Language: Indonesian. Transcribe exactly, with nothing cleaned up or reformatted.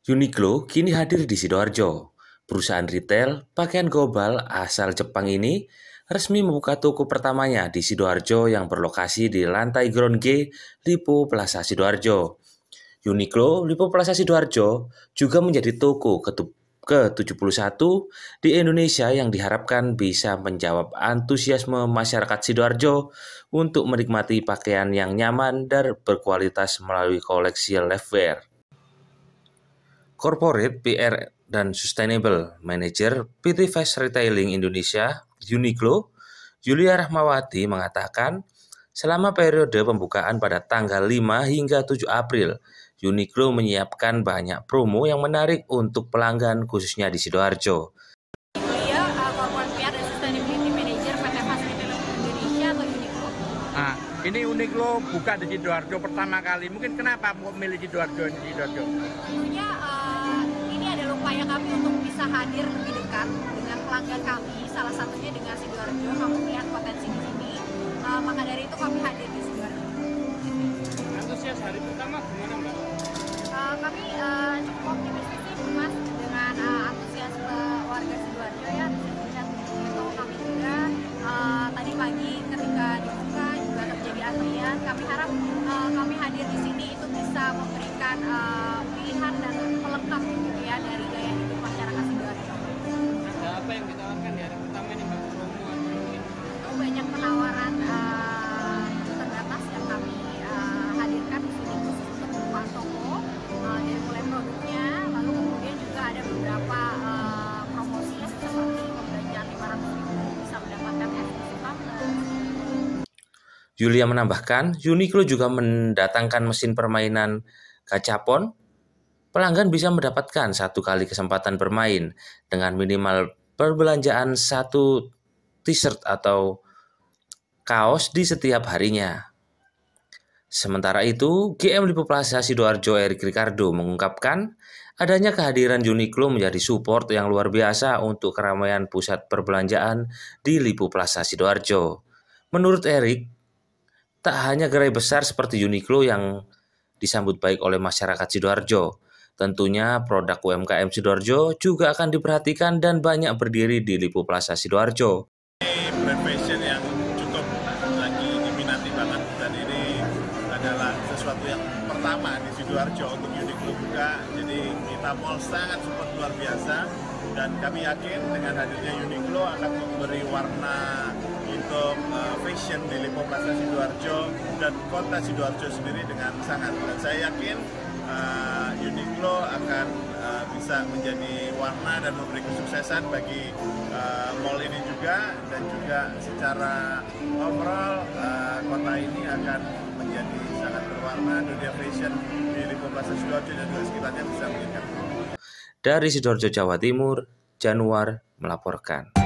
Uniqlo kini hadir di Sidoarjo. Perusahaan retail pakaian global asal Jepang ini resmi membuka toko pertamanya di Sidoarjo yang berlokasi di lantai Ground G Lipo Plaza Sidoarjo. Uniqlo Lipo Plaza Sidoarjo juga menjadi toko ke tujuh puluh satu di Indonesia yang diharapkan bisa menjawab antusiasme masyarakat Sidoarjo untuk menikmati pakaian yang nyaman dan berkualitas melalui koleksi Livewear. Corporate P R dan Sustainable Manager P T Fast Retailing Indonesia, Uniqlo, Yulia Rahmawati mengatakan, selama periode pembukaan pada tanggal lima hingga tujuh April, Uniqlo menyiapkan banyak promo yang menarik untuk pelanggan khususnya di Sidoarjo. Yulia, uh, Corporate P R dan Sustainability Manager P T Fast Retailing Indonesia atau Uniqlo? Nah, ini Uniqlo buka di Sidoarjo pertama kali. Mungkin kenapa memilih Sidoarjo di Sidoarjo? Tentunya uh, ini adalah upaya kami untuk bisa hadir lebih dekat dengan pelanggan kami. Salah satunya dengan Sidoarjo. Kami melihat potensi di sini. Uh, maka dari itu kami hadir di Sidoarjo. Antusias hari pertama gimana, Mbak? Uh, kami uh, cukup optimistis sih, Mas, dengan uh, antusiasme warga Sidoarjo ya. Bisa dilihat itu kami juga uh, tadi pagi ketika dibuka juga terjadi antrian. Kami harap uh, kami hadir di sini itu bisa memberikan uh, pilihan dan pelengkap gitu ya dari gaya hidup masyarakat Sidoarjo. Ada apa yang ditawarkan di hari pertama ini, Mbak? Promo atau mungkin? Itu banyak penawaran uh, terbatas yang kami uh, hadirkan di sini khusus untuk membuka toko uh, dari mulai produknya, lalu kemudian juga ada beberapa uh, promosi seperti pembelanjaan lima ratus ribu bisa mendapatkan eksklusif partner. Yulia menambahkan, Uniqlo juga mendatangkan mesin permainan gachapon. Pelanggan bisa mendapatkan satu kali kesempatan bermain dengan minimal perbelanjaan satu t-shirt atau kaos di setiap harinya. Sementara itu, G M Lipo Plaza Sidoarjo Erick Ricardo mengungkapkan adanya kehadiran Uniqlo menjadi support yang luar biasa untuk keramaian pusat perbelanjaan di Lipo Plaza Sidoarjo. Menurut Erick, tak hanya gerai besar seperti Uniqlo yang disambut baik oleh masyarakat Sidoarjo, tentunya produk U M K M Sidoarjo juga akan diperhatikan dan banyak berdiri di Lipo Plaza Sidoarjo. Ini brand fashion yang cukup lagi diminati banget dan ini adalah sesuatu yang pertama di Sidoarjo untuk Uniqlo buka. Jadi kita mall sangat support luar biasa dan kami yakin dengan hadirnya Uniqlo akan memberi warna untuk uh, fashion di Lipo Plaza Sidoarjo dan kota Sidoarjo sendiri dengan sangat. Dan saya yakin uh, Uniqlo akan uh, bisa menjadi warna dan memberi kesuksesan bagi uh, mall ini juga, dan juga secara overall uh, kota ini akan menjadi sangat berwarna. Dunia fashion di Lipo Plaza Sidoarjo dan juga sekitarnya bisa meningkat. Dari Sidoarjo, Jawa Timur, Januar melaporkan.